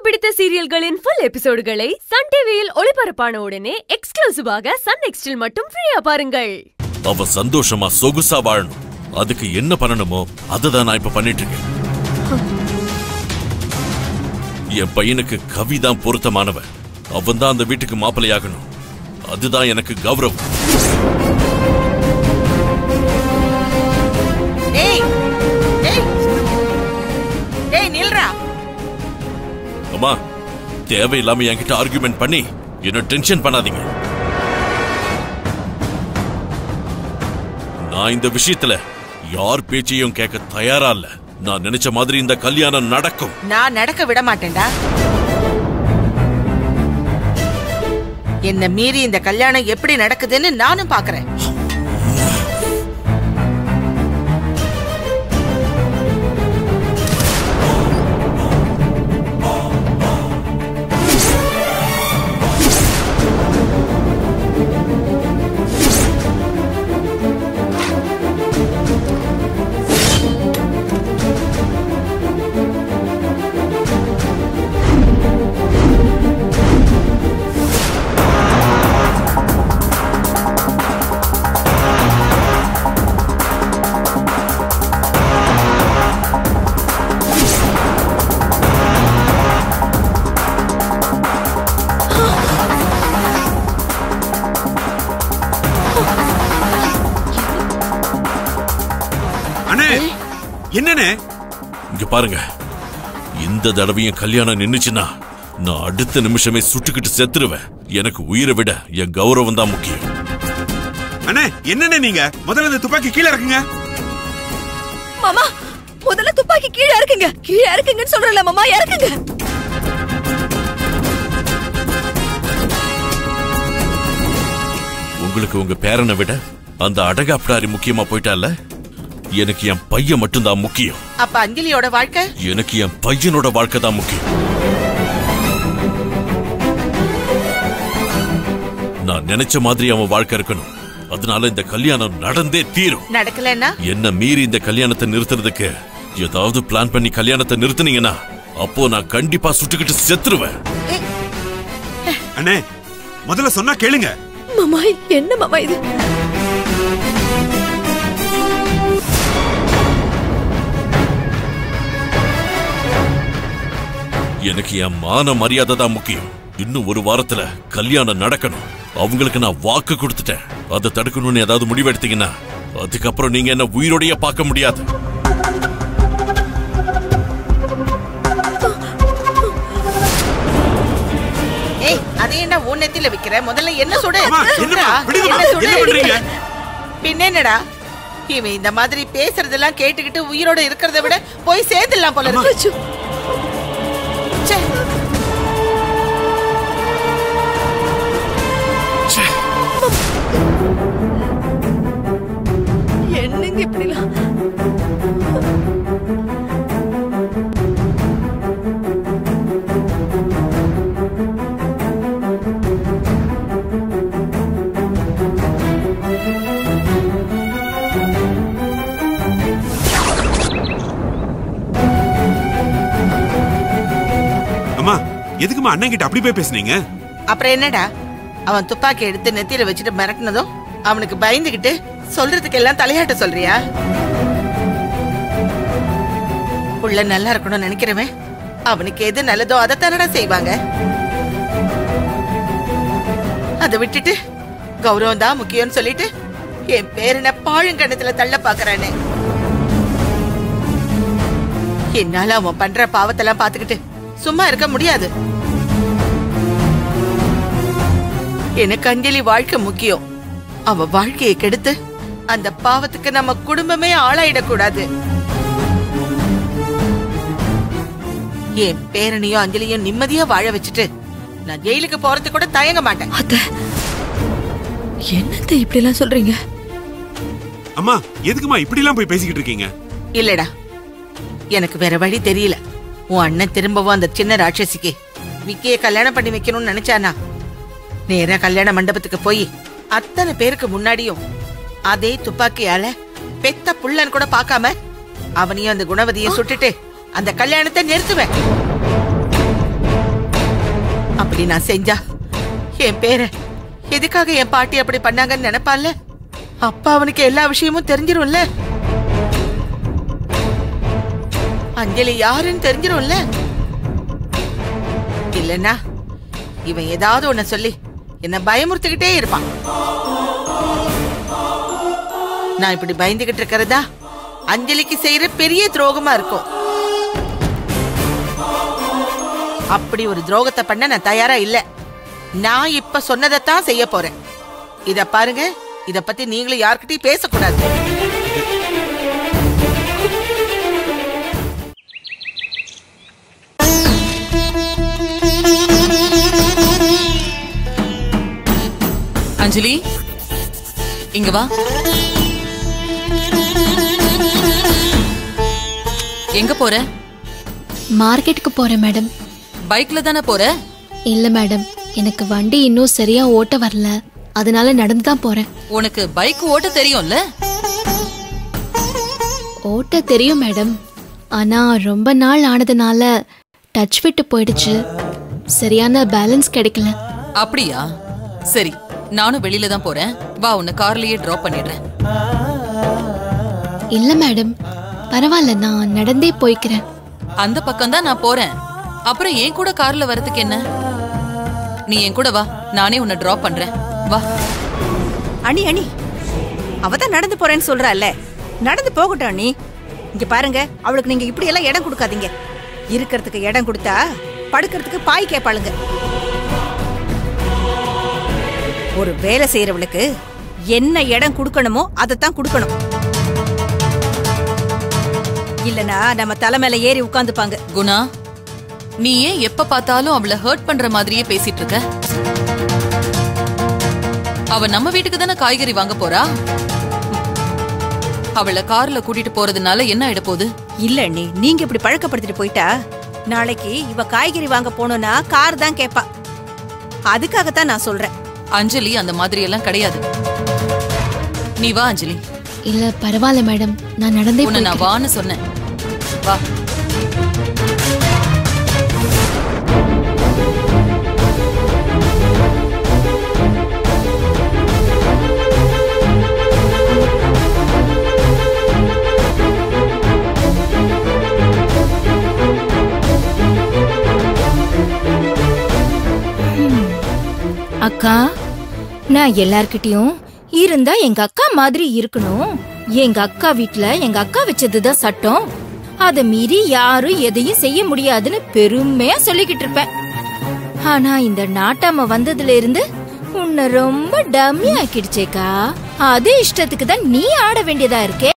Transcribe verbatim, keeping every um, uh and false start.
பிடித்த சீரியல்களின் full எபிசோடுகளை Sun டிவியில் ஒளிபரப்பான உடனே எக்ஸ்க்ளூசிவாக சன் நெக்ஸ்டில் மட்டும் ஃப்ரீயா பாருங்கள். அவ சந்தோஷமா சொகுசா வாழணும். அதுக்கு என்ன பண்ணணுமோ அதுதான் நான் இப்ப பண்ணிட்டு இருக்கேன். என் பையனுக்கு கவிதான் பொருத்தமானவன். அவன் தான் அந்த வீட்டுக்கு மாப்பிள்ளையாகணும். அதுதான் எனக்கு கௌரவம். அம்மா, தேவையில்லாம என்கிட்ட ஆர்குமெண்ட் பண்ணி என்ன டென்ஷன் பண்ணாதீங்க. நான் இந்த விஷயத்துல யார் பேச்சையும் கேட்க தயாரா இல்ல. நான் நினைச்ச மாதிரி இந்த கல்யாணம் நடக்கும். நான் நடக்க விட மாட்டேன்டா. என்ன மீறி இந்த கல்யாணம் எப்படி நடக்குதுன்னு நானும் பாக்குறேன். என்னனே இங்க பாருங்க, இந்த தடவையும் கல்யாணம் நின்னுச்சுன்னா நான் அடுத்த நிமிஷமே சுட்டுக்கிட்டு செத்துருவேன். எனக்கு உயிரை விட என் கௌரவம் தான் முக்கியம். அண்ணே, என்னனே நீங்க முதல்ல இந்த துப்பாக்கி கீழே இறக்குங்க. மாமா, முதல்ல துப்பாக்கி கீழே இறக்குங்க. கீழே இறக்குங்கன்னு சொல்றல மாமா, இறக்குங்க. உங்களுக்கு உங்க பேரனை விட அந்த அடகாப்டாரி முக்கியமா போயிட்டால. எனக்கு என் பையன் மட்டும்தான் முக்கியம். அப்ப அஞ்சலியோட வாழ்க்கை? எனக்கு என் பையனோட வாழ்க்கை தான் முக்கியம். நான் நினைச்ச மாதிரி அவன் வாழ்க்கை இருக்கணும். அதனால இந்த கல்யாணம் நடந்தே தீரும். நடக்கலன்னா என்ன மீறி இந்த கல்யாணத்தை நிறுத்துறதுக்கு ஏதாவது பிளான் பண்ணி கல்யாணத்தை நிறுத்துனீங்கன்னா அப்போ நான் கண்டிப்பா சுட்டுக்கிட்டு செத்துருவேன். அண்ணே, முதல்ல சொன்னா கேளுங்க. மாமா, என்ன மாமா இது? எனக்கு என் மான மரியாதை தான் முக்கியம். இன்னும் ஒரு வாரத்துல கல்யாணம் நடக்கணும். அவங்களுக்கு நான் வாக்கு கொடுத்துட்டேன். அதை தடுக்கணும்னு ஏதாவது முடிவெடுத்தீங்கன்னா அதுக்கப்புறம் நீங்க என்ன உயிரோடைய பார்க்க முடியாது. ஏய், அதை என்ன ஊனத்தில வைக்கிற? முதல்ல என்ன சுடு? பின்னடா இவன் இந்த மாதிரி பேசுறதெல்லாம் கேட்டுக்கிட்டு உயிரோட இருக்கிறத விட போய் சேர்ந்துடலாம் போல இருக்கு. என்னங்க இப்படிலாம்? அம்மா, எதுக்குமா அண்ணன் கிட்ட அப்படி போய் பேசுனீங்க? அப்புறம் என்னடா, அவன் துப்பாக்கி எடுத்து நெத்தியில வச்சுட்டு மிரட்டினதும் அவனுக்கு பயந்துகிட்டு சொல்றதுக்கு எல்லாம் தலையாட்ட சொல்றியா? உள்ள நல்லா இருக்கணும்னு நினைக்கிறவன் அவனுக்கு எது நல்லதோ அதை தானடா செய்வாங்க. அதை விட்டுட்டு கௌரவம் தான் முக்கியம்னு சொல்லிட்டு என் பேரனை பாழுங்கணத்துல தள்ள பாக்குறானே. என்னால அவன் பண்ற பாவத்தெல்லாம் பாத்துக்கிட்டு சும்மா இருக்க முடியாது. எனக்கு அஞ்சலி வாழ்க்கை முக்கியம். அவ வாழ்க்கையை கெடுத்து அந்த பாவத்துக்கு நம்ம குடும்பமே ஆளாயிடக்கூடாது. என் பேரனையும் அஞ்சலியும் நிம்மதியா வாழ வச்சுட்டு நான் ஜெயிலுக்கு போறது கூட தயங்க மாட்டேன். என்னத்த இப்படி எல்லாம் சொல்றீங்க? அம்மா, எதுக்குமா இப்படி எல்லாம் போய் பேசிக்கிட்டு இருக்கீங்க? இல்லடா, எனக்கு வேற வழி தெரியல. உன் அண்ணன் திரும்பவும் அந்த சின்ன ராட்சசிக்கு விக்கிய கல்யாணம் பண்ணி வைக்கணும்னு நினைச்சானா நேரா கல்யாண மண்டபத்துக்கு போய் அத்தனை பேருக்கு முன்னாடியும் அதே துப்பாக்கியால பெத்த புள்ளன் கூட பாக்காம அவனையும் அந்த குணவதியை சுட்டுட்டு அந்த கல்யாணத்தை நிறுத்துவேன். நான் செஞ்சா என் பேர எதுக்காக என் பாட்டி அப்படி பண்ணாங்கன்னு நினைப்பான்ல. அப்பா அவனுக்கு எல்லா விஷயமும் தெரிஞ்சிரும்ல. அஞ்சலி யாருன்னு தெரிஞ்சிரும்ல. இல்லன்னா இவன் ஏதாவது ஒண்ணு சொல்லி என்ன பயமுறுத்திக்கிட்டே இருப்பான். நான் இப்படி பயந்துகிட்டு இருக்கிறதா அஞ்சலிக்கு செய்யற பெரிய துரோகமா இருக்கும். அப்படி ஒரு துரோகத்தை பண்ண நான் தயாரா இல்ல. நான் இப்ப சொன்னதைத்தான் செய்ய போறேன். இத பாருங்க, இத பத்தி நீங்களும் யார்கிட்டயும் பேசக்கூடாது. அஞ்சலி, இங்க வா. எங்க போற? மார்க்கெட்டுக்கு போறேன் மேடம். பைக்ல தானே போற? இல்ல மேடம், எனக்கு வண்டி இன்னும் சரியா ஓட்ட வரல, அதனால நடந்து தான் போறேன். உனக்கு பைக் ஓட்ட தெரியும்ல? ஓட்ட தெரியும் மேடம், ஆனா ரொம்ப நாள் ஆனதுனால டச் விட்டு போயிடுச்சு, சரியான பேலன்ஸ் கிடைக்கல. அப்படியா? சரி, நானும் வெளியில தான் போறேன். வா, உன்னை கார்லயே டிராப் பண்ணிடுறேன். இல்ல மேடம், பரவாயில்ல, நான் நடந்தே போய்க்கிறேன். அந்த பக்கம் தான் நான் போறேன். அப்புறம் என் கூட கார்ல வரதுக்கு என்ன? நீ என் கூட வா, நானே உன்னை டிராப் பண்றேன். வா. அண்ணி அண்ணி, அவதான் நடந்து போறேன்னு சொல்றால, நடந்து போகட்டும் அண்ணி. இங்க பாருங்க, அவளுக்கு நீங்க இப்படி எல்லாம் இடம் கொடுக்காதீங்க. இருக்கிறதுக்கு இடம் கொடுத்தா படுக்கிறதுக்கு பாய் கேட்பாளுங்க. ஒரு வேலை செய்யறவளுக்கு என்ன இடம் கொடுக்கணுமோ அதைத்தான் கொடுக்கணும். இல்லனா நம்ம தலைமையில ஏறி உட்கார்ந்துப்பாங்க. குணா, நீ ஏன் எப்ப பார்த்தாலும் அவளை ஹர்ட் பண்ற மாதிரியே பேசிட்டு இருக்க? அவ நம்ம வீட்டுக்கு தானே காய்கறி வாங்க போறா. அவளை கார்ல கூட்டிட்டு போறதுனால என்ன ஆயிட போகுது? இல்ல அண்ணி, நீங்க இப்படி பழக்கப்படுத்திட்டு போயிட்டா நாளைக்கு இவ காய்கறி வாங்க போனோம்னா கார் தான் கேப்பா. அதுக்காகத்தான் நான் சொல்றேன். அஞ்சலி அந்த மாதிரி எல்லாம் கிடையாது. நீ வா அஞ்சலி. இல்ல பரவாயில்ல மேடம், நான் நடந்தே உன்னை நான் வான்னு சொன்னேன். வா. அக்கா, நான் எல்லார்கிட்டயும் இருந்தா எங்க அக்கா மாதிரி இருக்கணும், எங்க அக்கா வீட்ல எங்க அக்கா வச்சதுதான் சட்டம், அத மீறி யாரும் எதையும் செய்ய முடியாதுன்னு பெருமையா சொல்லிக்கிட்டு இருப்பேன். ஆனா இந்த நாட்டாம வந்ததுல இருந்து உன்னை ரொம்ப டம்மி ஆக்கிடுச்சேக்கா. அதே இஷ்டத்துக்கு தான் நீ ஆட வேண்டியதா இருக்கே.